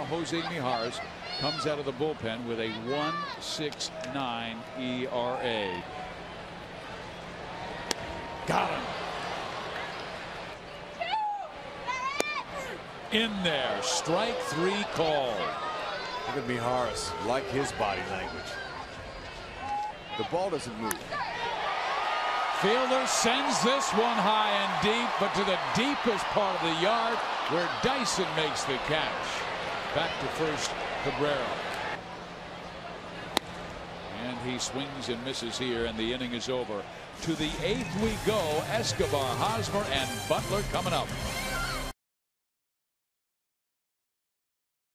Jose Mijares comes out of the bullpen with a 1.69 ERA. Got him. In there, strike three call. Look at Mijares, like his body language. The ball doesn't move. Fielder sends this one high and deep, but to the deepest part of the yard where Dyson makes the catch. Back to first, Cabrera. And he swings and misses here, and the inning is over. To the eighth we go. Escobar, Hosmer, and Butler coming up.